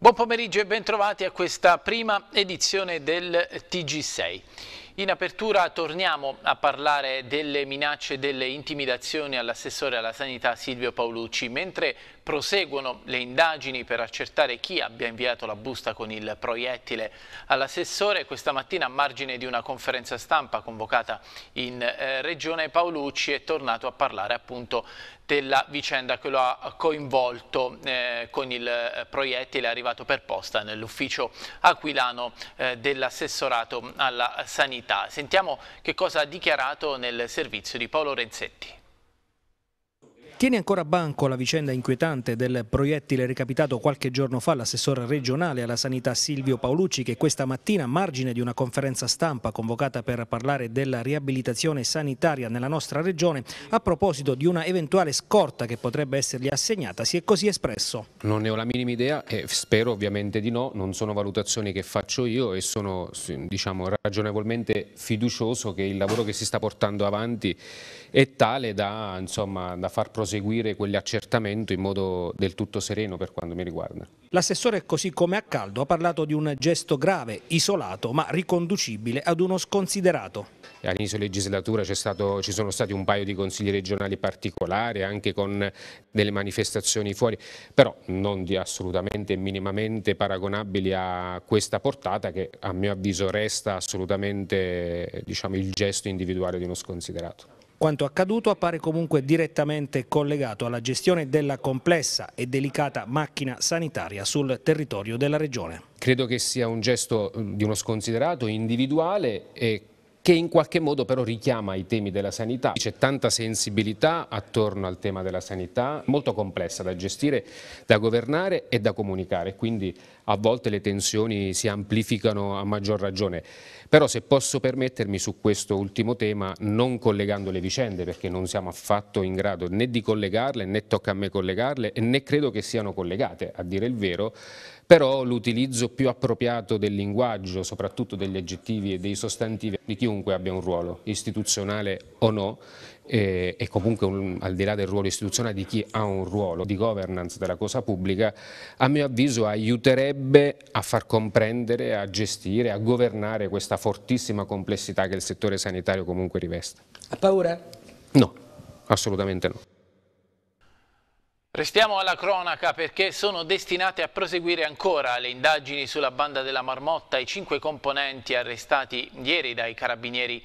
Buon pomeriggio e bentrovati a questa prima edizione del TG6. In apertura torniamo a parlare delle minacce e delle intimidazioni all'assessore alla sanità Silvio Paolucci, mentre proseguono le indagini per accertare chi abbia inviato la busta con il proiettile all'assessore. Questa mattina, a margine di una conferenza stampa convocata in Regione, Paolucci è tornato a parlare appunto della vicenda che lo ha coinvolto con il proiettile arrivato per posta nell'ufficio aquilano dell'assessorato alla sanità. Sentiamo che cosa ha dichiarato nel servizio di Paolo Renzetti. Tiene ancora banco la vicenda inquietante del proiettile recapitato qualche giorno fa all'assessore regionale alla sanità Silvio Paolucci, che questa mattina, a margine di una conferenza stampa convocata per parlare della riabilitazione sanitaria nella nostra regione, a proposito di una eventuale scorta che potrebbe essergli assegnata, si è così espresso. Non ne ho la minima idea e spero ovviamente di no, non sono valutazioni che faccio io e sono ragionevolmente fiducioso che il lavoro che si sta portando avanti è tale da far proseguire quell'accertamento in modo del tutto sereno per quanto mi riguarda. L'assessore, così come a caldo, ha parlato di un gesto grave, isolato, ma riconducibile ad uno sconsiderato. All'inizio legislatura ci sono stati un paio di consigli regionali particolari, anche con delle manifestazioni fuori, però non assolutamente e minimamente paragonabili a questa portata, che a mio avviso resta assolutamente il gesto individuale di uno sconsiderato. Quanto accaduto appare comunque direttamente collegato alla gestione della complessa e delicata macchina sanitaria sul territorio della regione. Credo che sia un gesto di uno sconsiderato individuale e che in qualche modo però richiama i temi della sanità. C'è tanta sensibilità attorno al tema della sanità, molto complessa da gestire, da governare e da comunicare, quindi a volte le tensioni si amplificano a maggior ragione. Però se posso permettermi su questo ultimo tema, non collegando le vicende, perché non siamo affatto in grado né di collegarle, né tocca a me collegarle, e né credo che siano collegate, a dire il vero, però l'utilizzo più appropriato del linguaggio, soprattutto degli aggettivi e dei sostantivi, di chiunque abbia un ruolo, istituzionale o no, e comunque al di là del ruolo istituzionale di chi ha un ruolo di governance della cosa pubblica, a mio avviso aiuterebbe a far comprendere, a gestire, a governare questa fortissima complessità che il settore sanitario comunque riveste. Ha paura? No, assolutamente no. Restiamo alla cronaca perché sono destinate a proseguire ancora le indagini sulla banda della Marmotta. I 5 componenti arrestati ieri dai carabinieri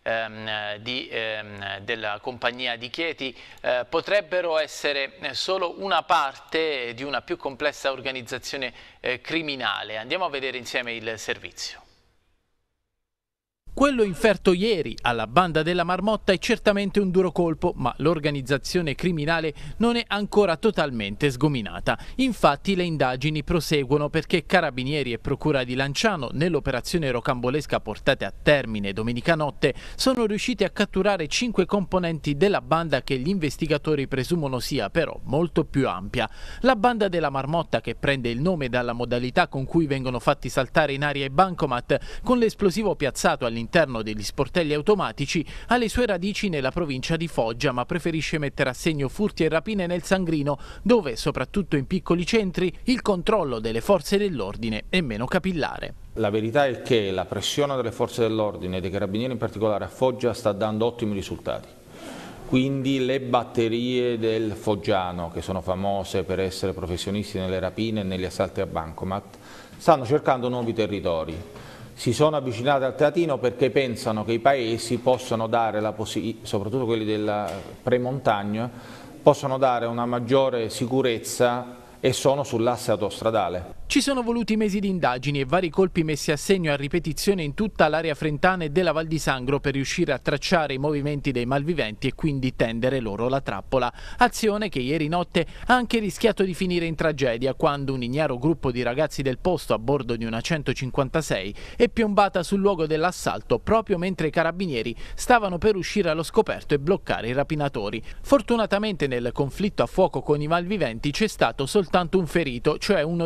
della compagnia di Chieti potrebbero essere solo una parte di una più complessa organizzazione criminale. Andiamo a vedere insieme il servizio. Quello inferto ieri alla banda della Marmotta è certamente un duro colpo, ma l'organizzazione criminale non è ancora totalmente sgominata. Infatti le indagini proseguono perché Carabinieri e Procura di Lanciano, nell'operazione rocambolesca portata a termine domenica notte, sono riusciti a catturare 5 componenti della banda che gli investigatori presumono sia però molto più ampia. La banda della Marmotta, che prende il nome dalla modalità con cui vengono fatti saltare in aria i bancomat, con l'esplosivo piazzato all'interno degli sportelli automatici, ha le sue radici nella provincia di Foggia, ma preferisce mettere a segno furti e rapine nel Sangrino, dove, soprattutto in piccoli centri, il controllo delle forze dell'ordine è meno capillare. La verità è che la pressione delle forze dell'ordine e dei carabinieri in particolare a Foggia sta dando ottimi risultati. Quindi le batterie del foggiano, che sono famose per essere professionisti nelle rapine e negli assalti a bancomat, stanno cercando nuovi territori. Si sono avvicinati al teatrino perché pensano che i paesi possano dare, soprattutto quelli della premontagna, possono dare una maggiore sicurezza e sono sull'asse autostradale. Ci sono voluti mesi di indagini e vari colpi messi a segno a ripetizione in tutta l'area frentana e della Val di Sangro per riuscire a tracciare i movimenti dei malviventi e quindi tendere loro la trappola. Azione che ieri notte ha anche rischiato di finire in tragedia quando un ignaro gruppo di ragazzi del posto a bordo di una 156 è piombata sul luogo dell'assalto proprio mentre i carabinieri stavano per uscire allo scoperto e bloccare i rapinatori. Fortunatamente nel conflitto a fuoco con i malviventi c'è stato soltanto un ferito, cioè uno dei banditi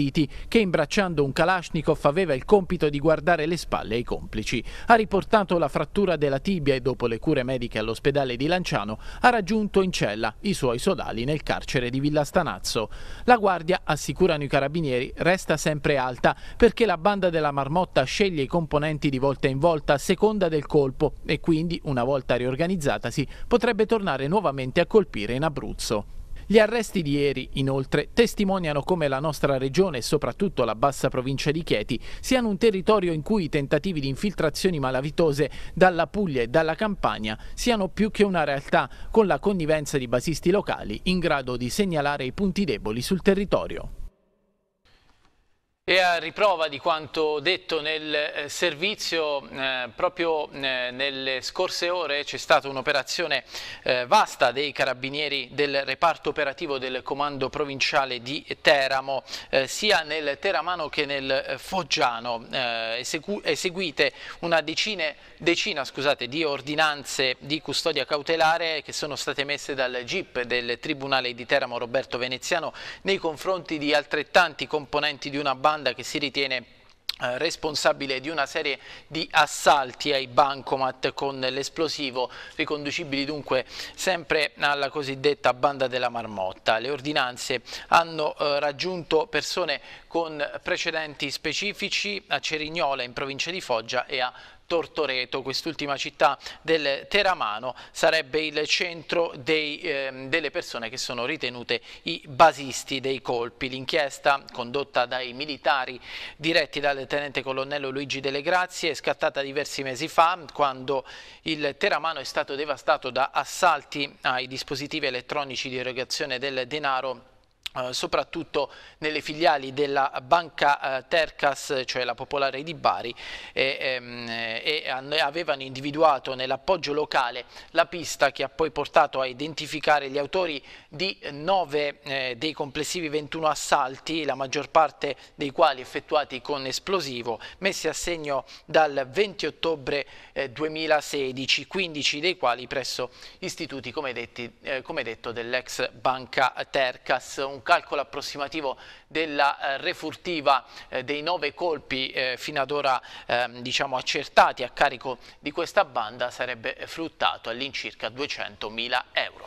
banditi che, imbracciando un Kalashnikov, aveva il compito di guardare le spalle ai complici. Ha riportato la frattura della tibia e, dopo le cure mediche all'ospedale di Lanciano, ha raggiunto in cella i suoi sodali nel carcere di Villa Stanazzo. La guardia, assicurano i carabinieri, resta sempre alta perché la banda della Marmotta sceglie i componenti di volta in volta a seconda del colpo e quindi, una volta riorganizzatasi, potrebbe tornare nuovamente a colpire in Abruzzo. Gli arresti di ieri, inoltre, testimoniano come la nostra regione e soprattutto la bassa provincia di Chieti siano un territorio in cui i tentativi di infiltrazioni malavitose dalla Puglia e dalla Campania siano più che una realtà, con la connivenza di basisti locali in grado di segnalare i punti deboli sul territorio. E a riprova di quanto detto nel servizio, proprio nelle scorse ore c'è stata un'operazione vasta dei carabinieri del reparto operativo del comando provinciale di Teramo, sia nel teramano che nel foggiano, eseguite una decina di ordinanze di custodia cautelare che sono state messe dal GIP del Tribunale di Teramo Roberto Veneziano nei confronti di altrettanti componenti di una banda che si ritiene responsabile di una serie di assalti ai bancomat con l'esplosivo, riconducibili dunque sempre alla cosiddetta banda della Marmotta. Le ordinanze hanno raggiunto persone con precedenti specifici a Cerignola in provincia di Foggia e a Tortoreto. Quest'ultima città del teramano sarebbe il centro delle persone che sono ritenute i basisti dei colpi. L'inchiesta, condotta dai militari diretti dal tenente colonnello Luigi Delle Grazie, è scattata diversi mesi fa, quando il teramano è stato devastato da assalti ai dispositivi elettronici di erogazione del denaro, soprattutto nelle filiali della banca Tercas, cioè la Popolare di Bari, e avevano individuato nell'appoggio locale la pista che ha poi portato a identificare gli autori di 9 dei complessivi 21 assalti, la maggior parte dei quali effettuati con esplosivo, messi a segno dal 20 ottobre 2016, 15 dei quali presso istituti, come detto, dell'ex banca Tercas. Un calcolo approssimativo della refurtiva dei 9 colpi fino ad ora diciamo accertati a carico di questa banda sarebbe fruttato all'incirca 200.000 euro.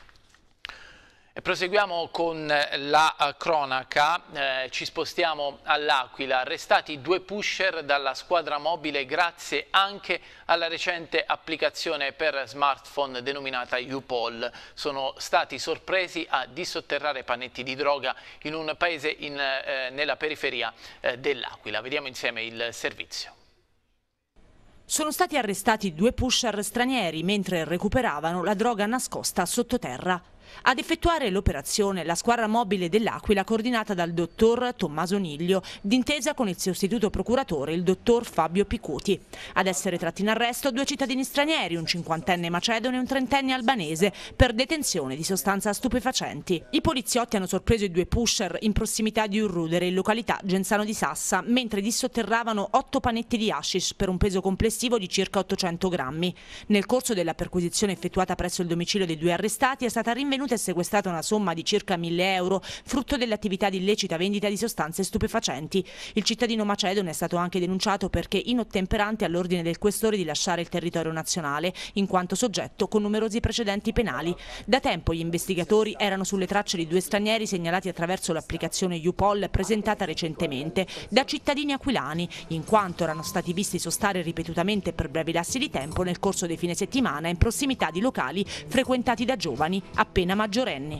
E proseguiamo con la cronaca, ci spostiamo all'Aquila. Arrestati 2 pusher dalla squadra mobile grazie anche alla recente applicazione per smartphone denominata YouPol. Sono stati sorpresi a dissotterrare panetti di droga in un paese nella periferia dell'Aquila. Vediamo insieme il servizio. Sono stati arrestati 2 pusher stranieri mentre recuperavano la droga nascosta sottoterra. Ad effettuare l'operazione la squadra mobile dell'Aquila, coordinata dal dottor Tommaso Niglio, d'intesa con il sostituto procuratore, il dottor Fabio Picuti. Ad essere tratti in arresto 2 cittadini stranieri, un 50enne macedone e un 30enne albanese, per detenzione di sostanze stupefacenti. I poliziotti hanno sorpreso i 2 pusher in prossimità di Urrudere, in località Genzano di Sassa, mentre dissotterravano 8 panetti di hashish per un peso complessivo di circa 800 grammi. Nel corso della perquisizione effettuata presso il domicilio dei 2 arrestati è stata rinvenuta e sequestrata una somma di circa 1.000 euro, frutto dell'attività di illecita vendita di sostanze stupefacenti. Il cittadino macedone è stato anche denunciato perché inottemperante all'ordine del questore di lasciare il territorio nazionale, in quanto soggetto con numerosi precedenti penali. Da tempo gli investigatori erano sulle tracce di 2 stranieri segnalati attraverso l'applicazione YouPol presentata recentemente da cittadini aquilani, in quanto erano stati visti sostare ripetutamente per brevi lassi di tempo nel corso dei fine settimana in prossimità di locali frequentati da giovani appena maggiorenni.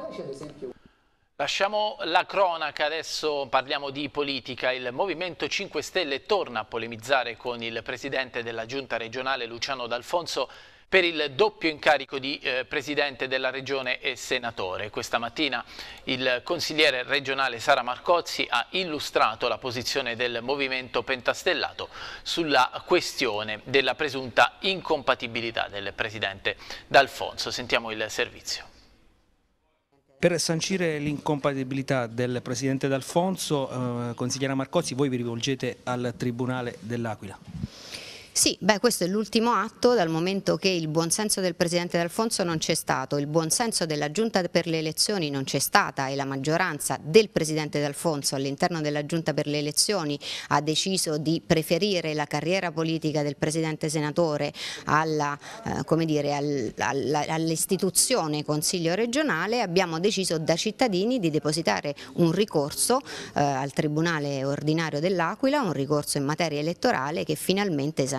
Lasciamo la cronaca, adesso parliamo di politica. Il Movimento 5 Stelle torna a polemizzare con il presidente della giunta regionale Luciano D'Alfonso per il doppio incarico di presidente della regione e senatore. Questa mattina il consigliere regionale Sara Marcozzi ha illustrato la posizione del movimento pentastellato sulla questione della presunta incompatibilità del presidente D'Alfonso. Sentiamo il servizio. Per sancire l'incompatibilità del presidente D'Alfonso, consigliera Marcozzi, voi vi rivolgete al Tribunale dell'Aquila. Sì, questo è l'ultimo atto, dal momento che il buonsenso del Presidente D'Alfonso non c'è stato, il buonsenso della Giunta per le elezioni non c'è stata e la maggioranza del Presidente D'Alfonso all'interno della Giunta per le elezioni ha deciso di preferire la carriera politica del Presidente Senatore all'istituzione Consiglio regionale. Abbiamo deciso da cittadini di depositare un ricorso al Tribunale ordinario dell'Aquila, un ricorso in materia elettorale che finalmente sancirà,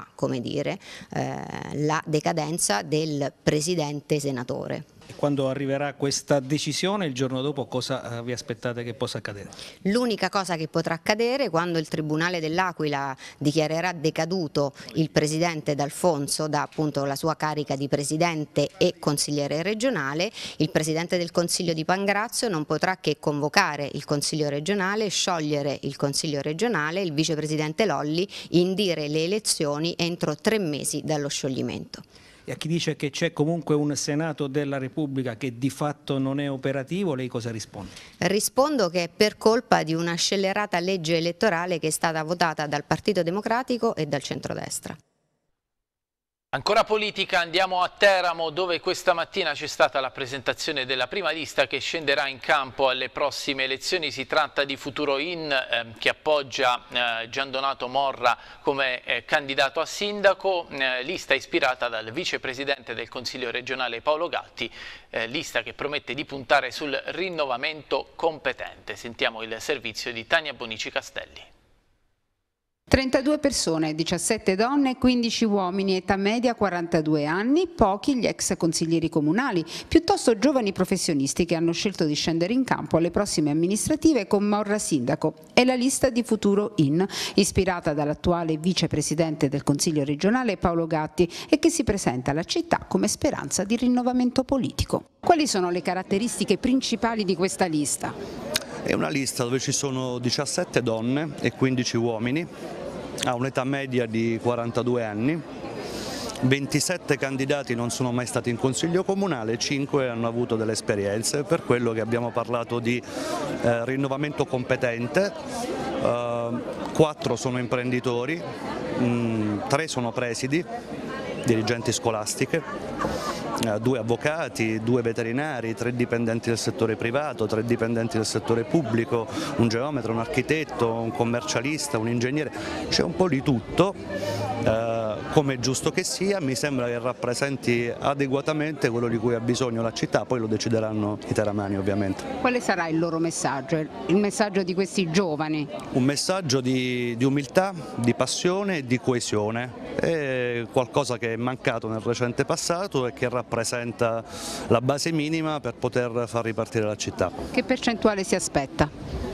la decadenza del Presidente Senatore. Quando arriverà questa decisione, il giorno dopo, cosa vi aspettate che possa accadere? L'unica cosa che potrà accadere quando il Tribunale dell'Aquila dichiarerà decaduto il Presidente D'Alfonso da appunto la sua carica di Presidente e consigliere regionale, il Presidente del Consiglio di Pangrazio non potrà che convocare il Consiglio regionale, sciogliere il Consiglio regionale, il Vicepresidente Lolli indire le elezioni entro 3 mesi dallo scioglimento. E a chi dice che c'è comunque un Senato della Repubblica che di fatto non è operativo, lei cosa risponde? Rispondo che è per colpa di una scellerata legge elettorale che è stata votata dal Partito Democratico e dal centrodestra. Ancora politica, andiamo a Teramo dove questa mattina c'è stata la presentazione della prima lista che scenderà in campo alle prossime elezioni. Si tratta di Futuro In che appoggia Gian Donato Morra come candidato a sindaco, lista ispirata dal vicepresidente del Consiglio regionale Paolo Gatti, lista che promette di puntare sul rinnovamento competente. Sentiamo il servizio di Tania Bonici Castelli. 32 persone, 17 donne, 15 uomini, età media 42 anni, pochi gli ex consiglieri comunali, piuttosto giovani professionisti che hanno scelto di scendere in campo alle prossime amministrative con Morra sindaco. È la lista di Futuro In, ispirata dall'attuale vicepresidente del Consiglio regionale Paolo Gatti e che si presenta alla città come speranza di rinnovamento politico. Quali sono le caratteristiche principali di questa lista? È una lista dove ci sono 17 donne e 15 uomini, ha un'età media di 42 anni, 27 candidati non sono mai stati in consiglio comunale, 5 hanno avuto delle esperienze, per quello che abbiamo parlato di rinnovamento competente, 4 sono imprenditori, 3 sono presidi, dirigenti scolastiche, 2 avvocati, 2 veterinari, 3 dipendenti del settore privato, 3 dipendenti del settore pubblico, un geometra, un architetto, un commercialista, un ingegnere, c'è un po' di tutto, come è giusto che sia, mi sembra che rappresenti adeguatamente quello di cui ha bisogno la città, poi lo decideranno i teramani ovviamente. Quale sarà il loro messaggio, il messaggio di questi giovani? Un messaggio di umiltà, di passione e di coesione, è qualcosa che è mancato nel recente passato e che rappresenta la base minima per poter far ripartire la città. Che percentuale si aspetta?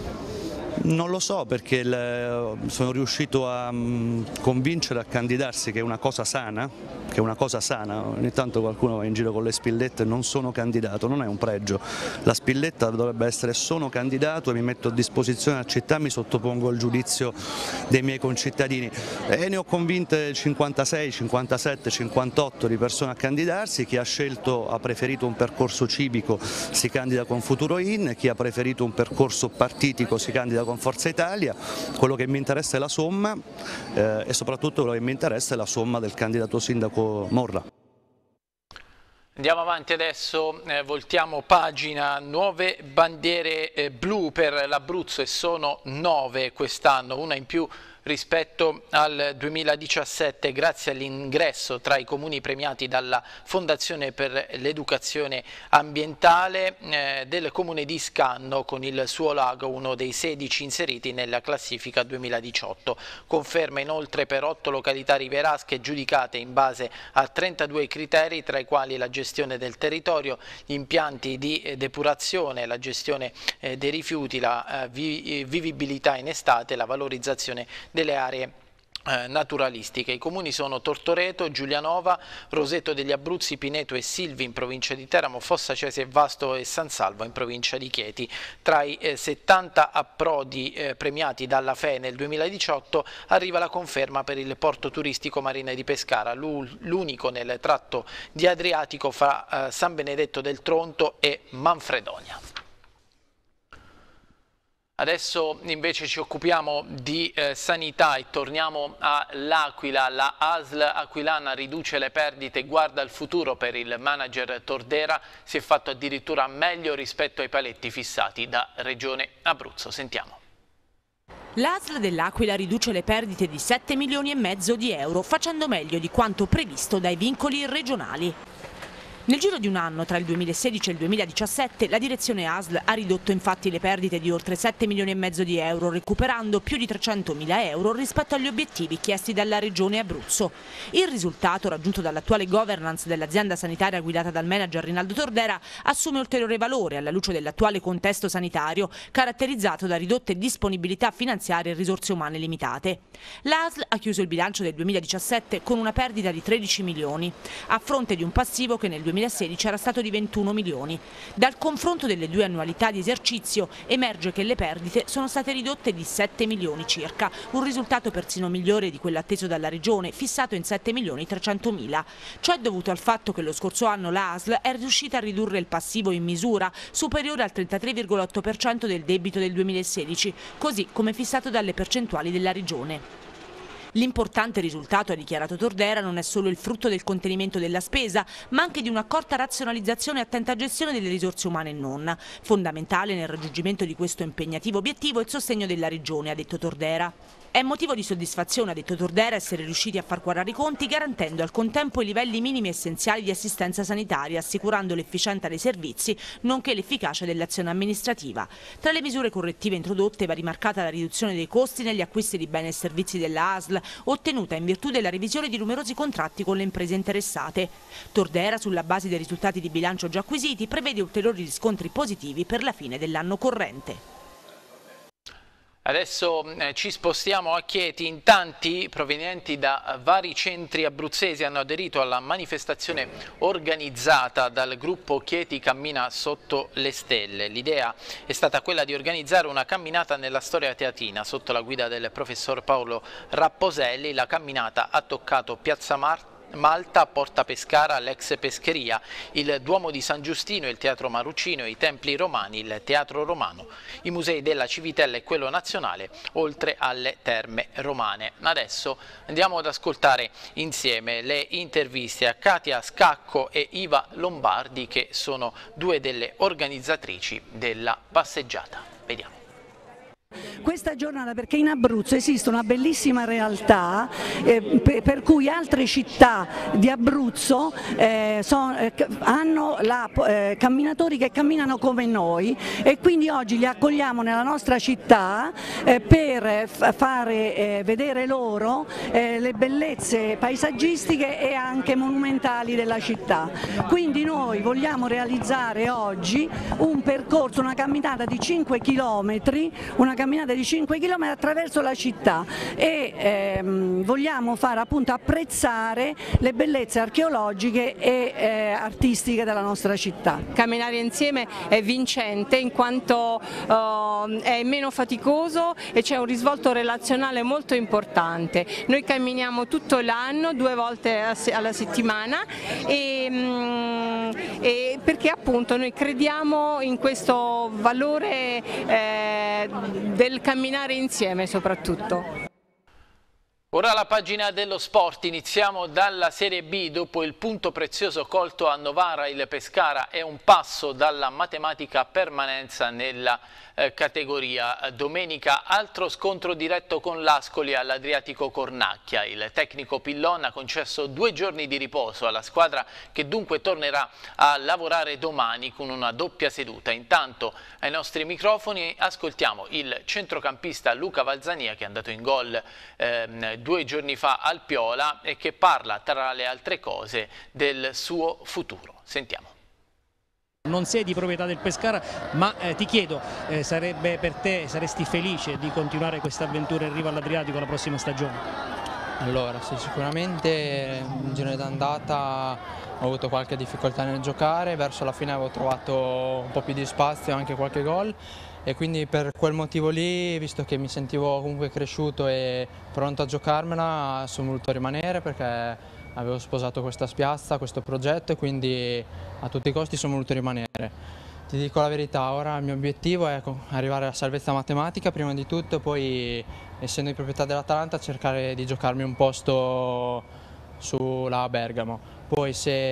Non lo so, perché sono riuscito a convincere a candidarsi che è una cosa sana, ogni tanto qualcuno va in giro con le spillette, non sono candidato, non è un pregio, la spilletta dovrebbe essere sono candidato e mi metto a disposizione della città, mi sottopongo al giudizio dei miei concittadini e ne ho convinte 56, 57, 58 di persone a candidarsi, chi ha scelto, ha preferito un percorso civico si candida con Futuro In, chi ha preferito un percorso partitico si candida con Forza Italia, quello che mi interessa è la somma e soprattutto quello che mi interessa è la somma del candidato sindaco Morra. Andiamo avanti adesso, voltiamo pagina, nuove bandiere blu per l'Abruzzo e sono 9 quest'anno, una in più rispetto al 2017 grazie all'ingresso tra i comuni premiati dalla Fondazione per l'Educazione Ambientale del comune di Scanno con il suo lago, uno dei 16 inseriti nella classifica 2018. Conferma inoltre per 8 località rivierasche giudicate in base a 32 criteri, tra i quali la gestione del territorio, gli impianti di depurazione, la gestione dei rifiuti, la vivibilità in estate, la valorizzazione delle aree naturalistiche. I comuni sono Tortoreto, Giulianova, Roseto degli Abruzzi, Pineto e Silvi in provincia di Teramo, Fossa Cese, Vasto e San Salvo in provincia di Chieti. Tra i 70 approdi premiati dalla FE nel 2018 arriva la conferma per il porto turistico Marina di Pescara, l'unico nel tratto di Adriatico fra San Benedetto del Tronto e Manfredonia. Adesso invece ci occupiamo di sanità e torniamo all'Aquila. La ASL aquilana riduce le perdite e guarda al futuro. Per il manager Tordera si è fatto addirittura meglio rispetto ai paletti fissati da Regione Abruzzo. Sentiamo. L'ASL dell'Aquila riduce le perdite di 7,5 milioni di euro, facendo meglio di quanto previsto dai vincoli regionali. Nel giro di un anno, tra il 2016 e il 2017, la direzione ASL ha ridotto infatti le perdite di oltre 7,5 milioni di euro, recuperando più di 300.000 euro rispetto agli obiettivi chiesti dalla Regione Abruzzo. Il risultato, raggiunto dall'attuale governance dell'azienda sanitaria guidata dal manager Rinaldo Tordera, assume ulteriore valore alla luce dell'attuale contesto sanitario, caratterizzato da ridotte disponibilità finanziarie e risorse umane limitate. L'ASL ha chiuso il bilancio del 2017 con una perdita di 13 milioni, a fronte di un passivo che nel 2016 era stato di 21 milioni. Dal confronto delle due annualità di esercizio emerge che le perdite sono state ridotte di 7 milioni circa, un risultato persino migliore di quello atteso dalla Regione, fissato in 7.300.000. Ciò è dovuto al fatto che lo scorso anno la ASL è riuscita a ridurre il passivo in misura, superiore al 33,8% del debito del 2016, così come fissato dalle percentuali della Regione. L'importante risultato, ha dichiarato Tordera, non è solo il frutto del contenimento della spesa, ma anche di un'accorta razionalizzazione e attenta gestione delle risorse umane e non. Fondamentale nel raggiungimento di questo impegnativo obiettivo è il sostegno della Regione, ha detto Tordera. È motivo di soddisfazione, ha detto Tordera, essere riusciti a far quadrare i conti garantendo al contempo i livelli minimi essenziali di assistenza sanitaria, assicurando l'efficienza dei servizi nonché l'efficacia dell'azione amministrativa. Tra le misure correttive introdotte va rimarcata la riduzione dei costi negli acquisti di beni e servizi della ASL, ottenuta in virtù della revisione di numerosi contratti con le imprese interessate. Tordera, sulla base dei risultati di bilancio già acquisiti, prevede ulteriori riscontri positivi per la fine dell'anno corrente. Adesso ci spostiamo a Chieti. In tanti provenienti da vari centri abruzzesi hanno aderito alla manifestazione organizzata dal gruppo Chieti Cammina Sotto le Stelle. L'idea è stata quella di organizzare una camminata nella storia teatina sotto la guida del professor Paolo Rapposelli. La camminata ha toccato Piazza Malta, Porta Pescara, l'ex Pescheria, il Duomo di San Giustino, il Teatro Maruccino, i Templi Romani, il Teatro Romano, i musei della Civitella e quello nazionale, oltre alle terme romane. Adesso andiamo ad ascoltare insieme le interviste a Katia Scacco e Iva Lombardi, che sono due delle organizzatrici della passeggiata. Vediamo. Questa giornata perché in Abruzzo esiste una bellissima realtà per cui altre città di Abruzzo hanno camminatori che camminano come noi e quindi oggi li accogliamo nella nostra città per fare vedere loro le bellezze paesaggistiche e anche monumentali della città. Quindi noi vogliamo realizzare oggi un percorso, una camminata di 5 km, attraverso la città e vogliamo far appunto apprezzare le bellezze archeologiche e artistiche della nostra città. Camminare insieme è vincente in quanto è meno faticoso e c'è un risvolto relazionale molto importante. Noi camminiamo tutto l'anno, 2 volte alla settimana e perché appunto noi crediamo in questo valore del camminare insieme soprattutto. Ora la pagina dello sport, iniziamo dalla Serie B. Dopo il punto prezioso colto a Novara, il Pescara è un passo dalla matematica permanenza nella categoria. Domenica altro scontro diretto con l'Ascoli all'Adriatico Cornacchia. Il tecnico Pillon ha concesso 2 giorni di riposo alla squadra, che dunque tornerà a lavorare domani con una doppia seduta. Intanto ai nostri microfoni ascoltiamo il centrocampista Luca Valzania, che è andato in gol 2 giorni fa al Piola e che parla, tra le altre cose, del suo futuro. Sentiamo. Non sei di proprietà del Pescara, ma ti chiedo, sarebbe per te, saresti felice di continuare questa avventura in riva all'Adriatico la prossima stagione? Allora, sì, sicuramente in giro d'andata ho avuto qualche difficoltà nel giocare, verso la fine avevo trovato un po' più di spazio e anche qualche gol e quindi per quel motivo lì, visto che mi sentivo comunque cresciuto e pronto a giocarmela, sono voluto rimanere perché avevo sposato questa spiazza, questo progetto e quindi a tutti i costi sono voluto rimanere. Ti dico la verità, ora il mio obiettivo è arrivare alla salvezza matematica prima di tutto, poi essendo di proprietà dell'Atalanta cercare di giocarmi un posto sulla Bergamo. Poi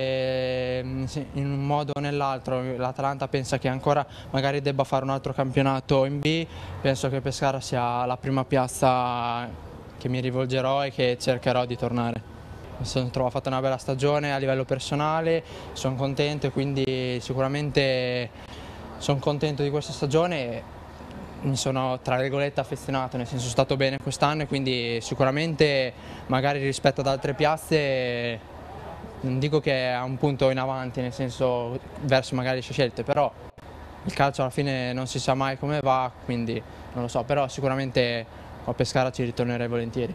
se in un modo o nell'altro l'Atalanta pensa che ancora magari debba fare un altro campionato in B, penso che Pescara sia la prima piazza che mi rivolgerò e che cercherò di tornare. Ho fatto una bella stagione a livello personale, sono contento e quindi sicuramente sono contento di questa stagione. Mi sono tra virgolette affezionato, nel senso sono stato bene quest'anno e quindi sicuramente magari rispetto ad altre piazze non dico che è un punto in avanti, nel senso verso magari le scelte, però il calcio alla fine non si sa mai come va, quindi non lo so, però sicuramente a Pescara ci ritornerei volentieri.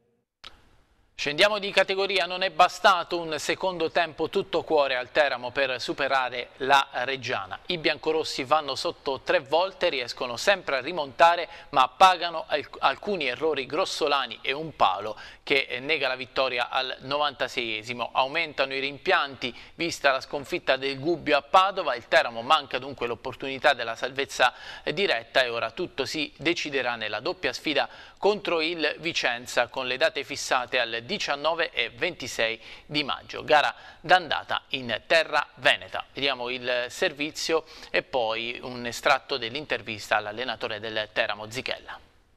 Scendiamo di categoria, non è bastato un secondo tempo tutto cuore al Teramo per superare la Reggiana. I biancorossi vanno sotto 3 volte, riescono sempre a rimontare, ma pagano alcuni errori grossolani e un palo che nega la vittoria al 96esimo. Aumentano i rimpianti, vista la sconfitta del Gubbio a Padova, il Teramo manca dunque l'opportunità della salvezza diretta e ora tutto si deciderà nella doppia sfida contro il Vicenza con le date fissate al 19 e 26 di maggio, gara d'andata in terra veneta. Vediamo il servizio e poi un estratto dell'intervista all'allenatore del Teramo, Zichella.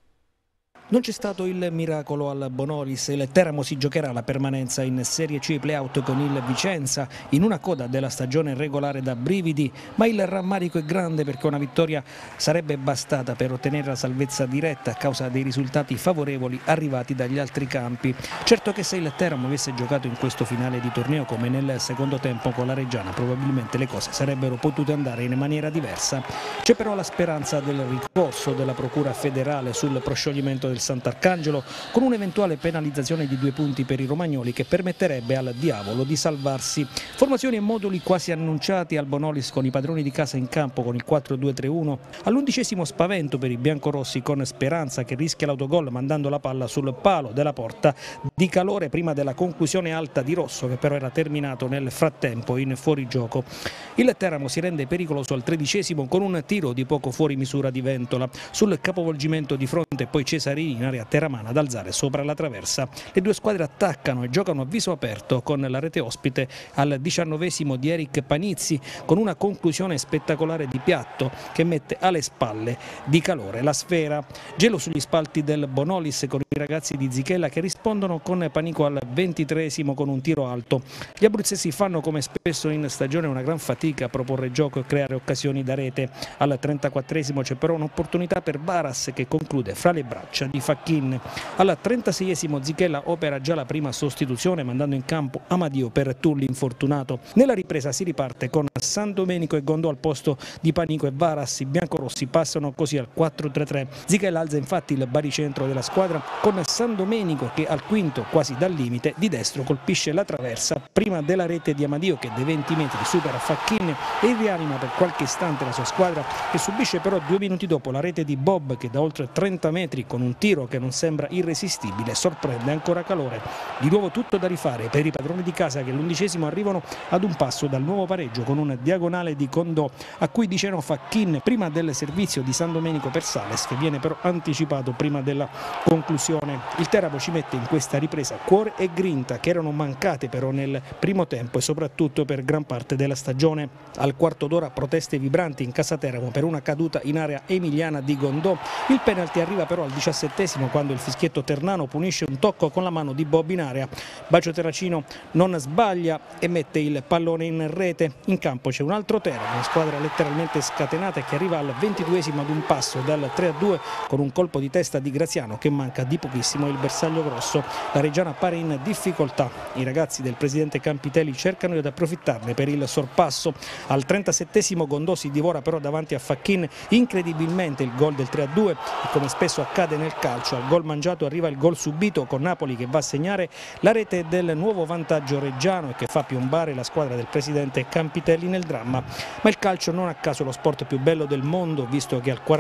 Non c'è stato il miracolo al Bonolis, il Teramo si giocherà la permanenza in Serie C play-out con il Vicenza in una coda della stagione regolare da brividi, ma il rammarico è grande perché una vittoria sarebbe bastata per ottenere la salvezza diretta a causa dei risultati favorevoli arrivati dagli altri campi. Certo che se il Teramo avesse giocato in questo finale di torneo come nel secondo tempo con la Reggiana, probabilmente le cose sarebbero potute andare in maniera diversa. C'è però la speranza del ricorso della Procura federale sul proscioglimento del Sant'Arcangelo con un'eventuale penalizzazione di 2 punti per i romagnoli che permetterebbe al Diavolo di salvarsi. Formazioni e moduli quasi annunciati al Bonolis con i padroni di casa in campo con il 4-2-3-1. All'11° spavento per i biancorossi con Speranza che rischia l'autogol mandando la palla sul palo della porta di Calore prima della conclusione alta di Rosso che però era terminato nel frattempo in fuorigioco. Il Teramo si rende pericoloso al 13° con un tiro di poco fuori misura di Ventola. Sul capovolgimento di fronte poi Cesarini in area terramana ad alzare sopra la traversa. Le due squadre attaccano e giocano a viso aperto con la rete ospite al 19° di Eric Panizzi con una conclusione spettacolare di Piatto che mette alle spalle di Calore la sfera. Gelo sugli spalti del Bonolis con i ragazzi di Zichella che rispondono con panico al 23° con un tiro alto. Gli abruzzesi fanno come spesso in stagione una gran fatica a proporre gioco e creare occasioni da rete. Al 34° c'è però un'opportunità per Varas che conclude fra le braccia di Facchin. Al 36° Zichella opera già la prima sostituzione mandando in campo Amadio per Tulli infortunato. Nella ripresa si riparte con San Domenico e Gondò al posto di Panico e Varas. I biancorossi passano così al 4-3-3. Zichella alza infatti il baricentro della squadra con San Domenico che al quinto, quasi dal limite, di destro colpisce la traversa prima della rete di Amadio che dai 20 metri supera Facchin e rianima per qualche istante la sua squadra che subisce però 2 minuti dopo la rete di Bob che da oltre 30 metri con un tiro che non sembra irresistibile sorprende ancora Calore. Di nuovo tutto da rifare per i padroni di casa che all'11° arrivano ad un passo dal nuovo pareggio con un diagonale di Condò a cui dice Facchin prima del servizio di San Domenico per Sales che viene però anticipato prima della conclusione. Il Teramo ci mette in questa ripresa cuore e grinta che erano mancate però nel primo tempo e soprattutto per gran parte della stagione. Al quarto d'ora proteste vibranti in casa Teramo per una caduta in area emiliana di Gondò. Il penalty arriva però al 17° quando il fischietto ternano punisce un tocco con la mano di Bob in area. Bacio Terracino non sbaglia e mette il pallone in rete. In campo c'è un altro Teramo, una squadra letteralmente scatenata che arriva al 22° ad un passo dal 3-2 con un colpo di testa di Graziano che manca di pochissimo il bersaglio grosso. La Reggiana appare in difficoltà. I ragazzi del presidente Campitelli cercano di approfittarne per il sorpasso. Al 37° Gondò si divora però davanti a Facchin incredibilmente il gol del 3-2 e come spesso accade nel calcio al gol mangiato arriva il gol subito con Napoli che va a segnare la rete del nuovo vantaggio reggiano e che fa piombare la squadra del presidente Campitelli nel dramma. Ma il calcio non a caso è lo sport più bello del mondo visto che al 40°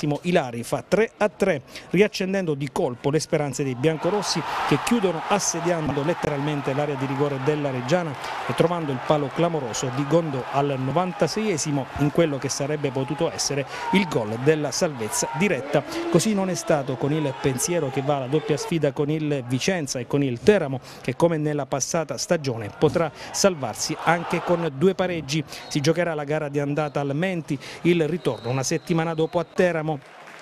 36esimo Ilari fa 3-3, riaccendendo di colpo le speranze dei biancorossi che chiudono assediando letteralmente l'area di rigore della Reggiana e trovando il palo clamoroso di Gondò al 96esimo in quello che sarebbe potuto essere il gol della salvezza diretta. Così non è stato, con il pensiero che va alla doppia sfida con il Vicenza e con il Teramo, che come nella passata stagione potrà salvarsi anche con 2 pareggi. Si giocherà la gara di andata al Menti, il ritorno una settimana dopo a Teramo.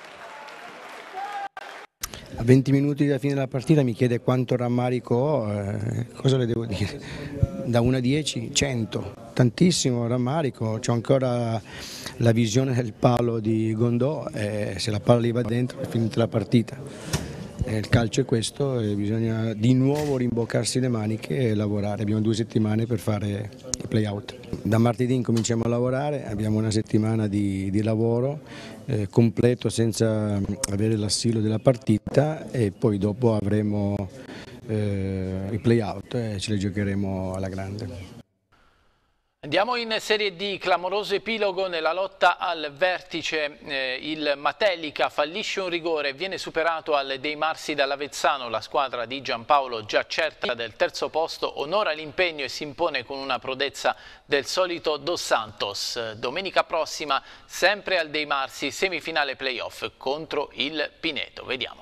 A 20 minuti dalla fine della partita mi chiede quanto rammarico ho, cosa le devo dire? Da 1 a 10, 100, tantissimo rammarico, c'ho ancora la visione del palo di Gondò, se la palla lì va dentro è finita la partita. Il calcio è questo e bisogna di nuovo rimboccarsi le maniche e lavorare, abbiamo 2 settimane per fare i play-out. Da martedì incominciamo a lavorare, abbiamo una settimana di lavoro completo senza avere l'assillo della partita e poi dopo avremo i play-out e ce li giocheremo alla grande. Andiamo in Serie D, clamoroso epilogo nella lotta al vertice, il Matelica fallisce un rigore e viene superato al Dei Marsi dall'Avezzano, la squadra di Giampaolo già certa del terzo posto onora l'impegno e si impone con una prodezza del solito Dos Santos. Domenica prossima sempre al Dei Marsi, semifinale playoff contro il Pineto, vediamo.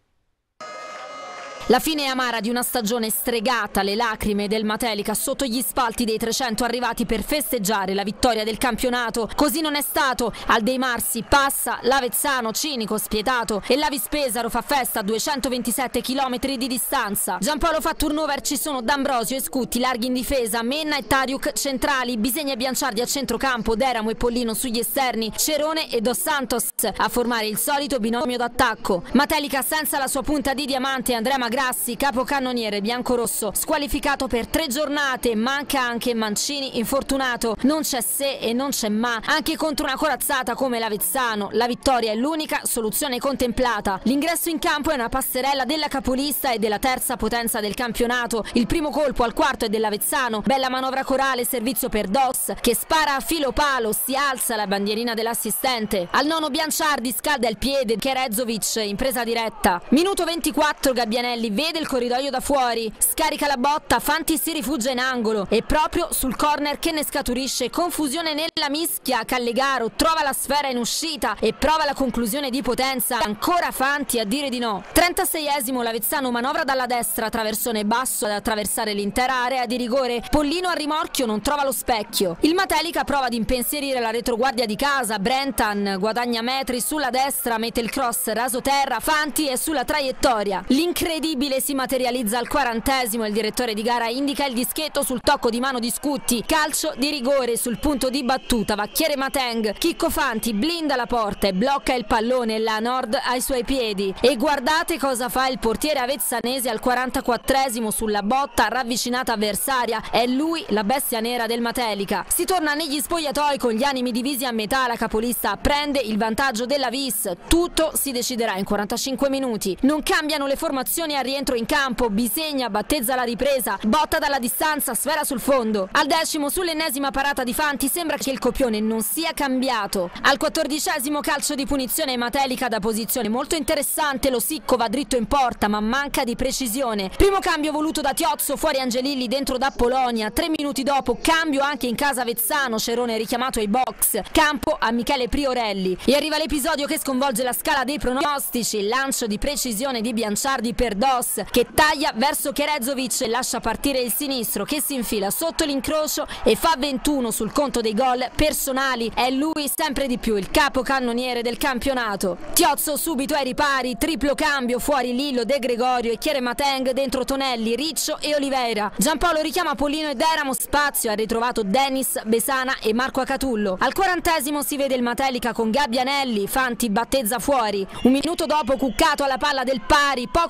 La fine amara di una stagione stregata, le lacrime del Matelica sotto gli spalti dei 300 arrivati per festeggiare la vittoria del campionato. Così non è stato. Al Dei Marsi passa l'Avezzano, cinico, spietato, e l'Avis Pesaro fa festa a 227 km di distanza. Giampaolo fa turnover, ci sono D'Ambrosio e Scutti larghi in difesa, Menna e Tariuk centrali, Bisegna e Bianciardi a centrocampo, Deramo e Pollino sugli esterni, Cerone e Dos Santos a formare il solito binomio d'attacco. Matelica senza la sua punta di diamante, Andrea Grassi, capocannoniere biancorosso, squalificato per 3 giornate, manca anche Mancini infortunato, non c'è se e non c'è ma, anche contro una corazzata come l'Avezzano, la vittoria è l'unica soluzione contemplata. L'ingresso in campo è una passerella della capolista e della terza potenza del campionato, il primo colpo al quarto è dell'Avezzano, bella manovra corale, servizio per Dos, che spara a filo palo, si alza la bandierina dell'assistente, al nono Bianciardi scalda il piede, Kerezovic in presa diretta, minuto 24 Gabbianelli vede il corridoio da fuori, scarica la botta, Fanti si rifugia in angolo e proprio sul corner che ne scaturisce confusione nella mischia, Callegaro trova la sfera in uscita e prova la conclusione di potenza, ancora Fanti a dire di no. 36esimo l'Avezzano manovra dalla destra, traversone basso ad attraversare l'intera area di rigore, Pollino a rimorchio non trova lo specchio. Il Matelica prova ad impensierire la retroguardia di casa, Brentan guadagna metri sulla destra, mette il cross raso terra, Fanti è sulla traiettoria. L'incredibile si materializza al 40esimo, il direttore di gara indica il dischetto sul tocco di mano di Scutti, calcio di rigore sul punto di battuta, Vacchiere Mateng, Chicco Fanti blinda la porta e blocca il pallone, la Nord ai suoi piedi. E guardate cosa fa il portiere avezzanese al 44esimo sulla botta ravvicinata avversaria, è lui la bestia nera del Matelica. Si torna negli spogliatoi con gli animi divisi a metà, la capolista prende il vantaggio della Vis, tutto si deciderà in 45 minuti. Non cambiano le formazioni a rientro in campo, Bisegna battezza la ripresa, botta dalla distanza, sfera sul fondo. Al 10° sull'ennesima parata di Fanti sembra che il copione non sia cambiato. Al 14esimo calcio di punizione Matelica da posizione molto interessante, lo Sicco va dritto in porta ma manca di precisione. Primo cambio voluto da Tiozzo, fuori Angelilli, dentro da Polonia. 3 minuti dopo cambio anche in casa Avezzano, Cerone richiamato ai box, campo a Michele Priorelli. E arriva l'episodio che sconvolge la scala dei pronostici, il lancio di precisione di Bianciardi per Dos che taglia verso Kerezovic e lascia partire il sinistro che si infila sotto l'incrocio e fa 21 sul conto dei gol personali. È lui sempre di più il capocannoniere del campionato. Tiozzo subito ai ripari, triplo cambio, fuori Lillo, De Gregorio e Chiere Mateng, dentro Tonelli, Riccio e Oliveira. Giampaolo richiama Pollino e Deramo, spazio, ha ritrovato Dennis, Besana e Marco Acatullo. Al 40esimo si vede il Matelica con Gabbianelli, Fanti battezza fuori. Un minuto dopo Cuccato alla palla del pari, poco lucido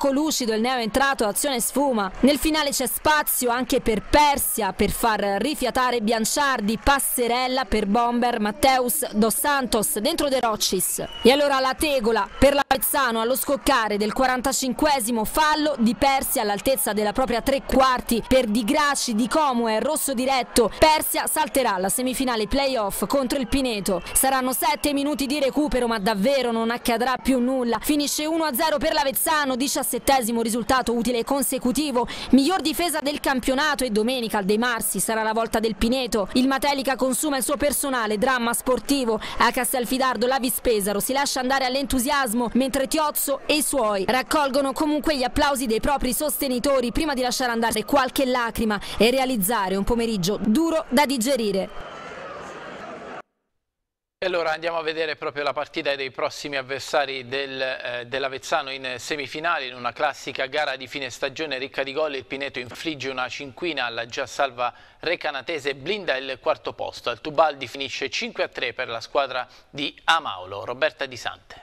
lucido il neoentrato, azione sfuma. Nel finale c'è spazio anche per Persia per far rifiatare Bianciardi, passerella per Bomber, Matteus, Dos Santos dentro De Roccis. E allora la tegola per l'Avezzano allo scoccare del 45esimo, fallo di Persia all'altezza della propria tre quarti per Di Graci, Di Comue, rosso diretto. Persia salterà alla semifinale playoff contro il Pineto. Saranno 7 minuti di recupero, ma davvero non accadrà più nulla. Finisce 1-0 per l'Avezzano, 17esimo risultato utile consecutivo, miglior difesa del campionato, e domenica al De Marsi sarà la volta del Pineto. Il Matelica consuma il suo personale, dramma sportivo. A Castelfidardo la Vispesaro si lascia andare all'entusiasmo, mentre Tiozzo e i suoi raccolgono comunque gli applausi dei propri sostenitori prima di lasciare andare qualche lacrima e realizzare un pomeriggio duro da digerire. E allora andiamo a vedere proprio la partita dei prossimi avversari dell'Avezzano in semifinale. In una classica gara di fine stagione ricca di gol, il Pineto infligge una cinquina alla già salva recanatese e blinda il quarto posto. Al Tubaldi finisce 5-3 per la squadra di Amaulo. Roberta Di Sante.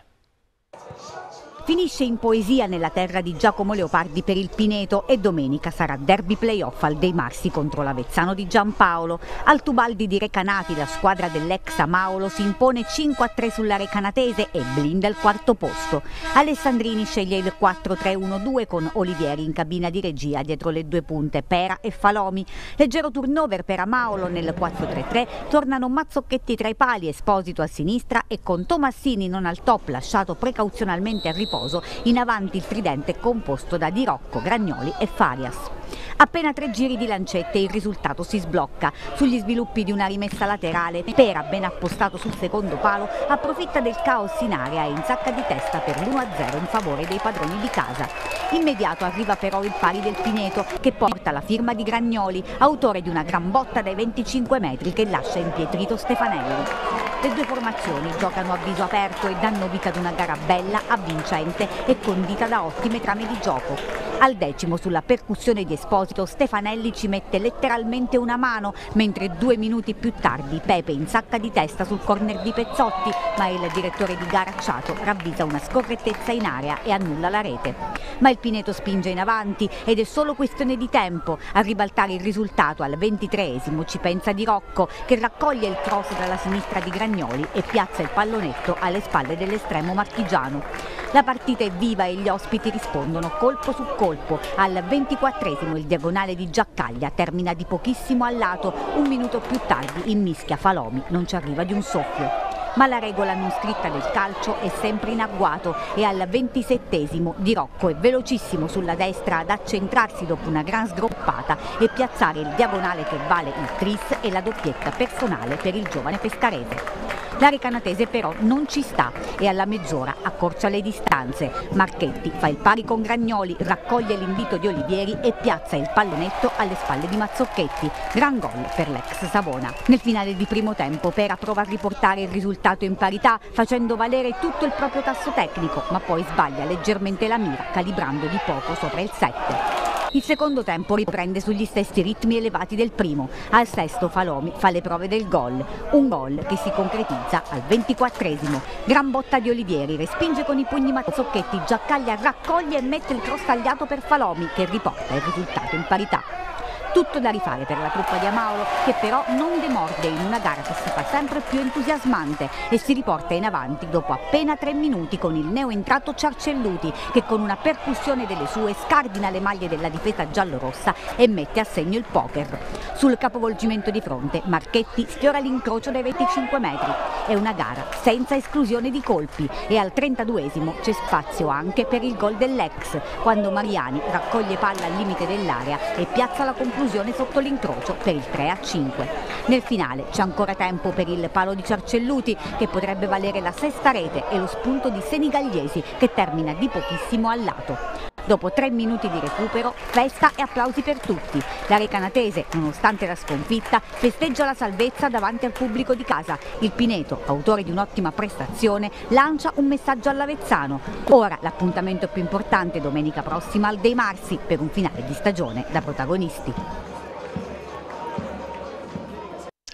Finisce in poesia nella terra di Giacomo Leopardi per il Pineto e domenica sarà derby playoff al Dei Marsi contro l'Avezzano di Giampaolo. Al Tubaldi di Recanati la squadra dell'ex Amaulo si impone 5-3 sulla recanatese e blinda il quarto posto. Alessandrini sceglie il 4-3-1-2 con Olivieri in cabina di regia dietro le due punte Pera e Falomi. Leggero turnover per Amaulo nel 4-3-3, tornano Mazzocchetti tra i pali, Esposito a sinistra e con Tomassini non al top lasciato precauzionalmente a riposo. In avanti il tridente composto da Di Rocco, Gragnoli e Farias. Appena 3 giri di lancette il risultato si sblocca. Sugli sviluppi di una rimessa laterale, Pera, ben appostato sul secondo palo, approfitta del caos in area e insacca di testa per l'1-0 in favore dei padroni di casa. Immediato arriva però il pari del Pineto, che porta la firma di Gragnoli, autore di una gran botta dai 25 metri che lascia impietrito Stefanelli. Le due formazioni giocano a viso aperto e danno vita ad una gara bella, avvincente e condita da ottime trame di gioco. Al decimo, sulla percussione di Esposito, Stefanelli ci mette letteralmente una mano, mentre 2 minuti più tardi Pepe insacca di testa sul corner di Pezzotti, ma il direttore di gara Acciato ravvisa una scorrettezza in area e annulla la rete. Ma il Pineto spinge in avanti ed è solo questione di tempo. A ribaltare il risultato al 23esimo ci pensa Di Rocco, che raccoglie il cross dalla sinistra di Gragnoli e piazza il pallonetto alle spalle dell'estremo marchigiano. La partita è viva e gli ospiti rispondono colpo su colpo. Al 24esimo il diagonale di Giaccaglia termina di pochissimo al lato, 1 minuto più tardi in mischia Falomi non ci arriva di un soffio. Ma la regola non scritta del calcio è sempre in agguato e al 27esimo Di Rocco è velocissimo sulla destra ad accentrarsi dopo una gran sgroppata e piazzare il diagonale che vale il tris e la doppietta personale per il giovane pescarese. La recanatese però non ci sta e alla mezz'ora accorcia le distanze. Marchetti fa il pari con Gragnoli, raccoglie l'invito di Olivieri e piazza il pallonetto alle spalle di Mazzocchetti. Gran gol per l'ex Savona. Nel finale di primo tempo Pera prova a riportare il risultato in parità facendo valere tutto il proprio tasso tecnico, ma poi sbaglia leggermente la mira calibrando di poco sopra il 7. Il secondo tempo riprende sugli stessi ritmi elevati del primo. Al sesto Falomi fa le prove del gol. Un gol che si concretizza al 24esimo. Gran botta di Olivieri, respinge con i pugni Mazzocchetti, Giaccaglia raccoglie e mette il cross tagliato per Falomi che riporta il risultato in parità. Tutto da rifare per la truppa di Amaulo, che però non demorde in una gara che si fa sempre più entusiasmante e si riporta in avanti dopo appena 3 minuti con il neoentrato Ciarcelluti, che con una percussione delle sue scardina le maglie della difesa giallorossa e mette a segno il poker. Sul capovolgimento di fronte Marchetti sfiora l'incrocio dai 25 metri. È una gara senza esclusione di colpi e al 32esimo c'è spazio anche per il gol dell'ex, quando Mariani raccoglie palla al limite dell'area e piazza la conclusione sotto l'incrocio per il 3-5. Nel finale c'è ancora tempo per il palo di Ciarcelluti, che potrebbe valere la sesta rete, e lo spunto di Senigalliesi, che termina di pochissimo al lato. Dopo 3 minuti di recupero, festa e applausi per tutti. La recanatese, nonostante la sconfitta, festeggia la salvezza davanti al pubblico di casa. Il Pineto, autore di un'ottima prestazione, lancia un messaggio all'Avezzano. Ora l'appuntamento più importante domenica prossima al Dei Marsi per un finale di stagione da protagonisti.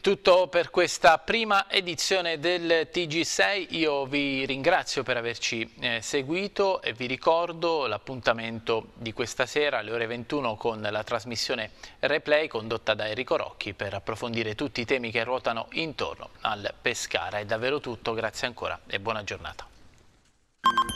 Tutto per questa prima edizione del TG6, io vi ringrazio per averci seguito e vi ricordo l'appuntamento di questa sera alle ore 21 con la trasmissione Replay condotta da Enrico Rocchi per approfondire tutti i temi che ruotano intorno al Pescara. È davvero tutto, grazie ancora e buona giornata.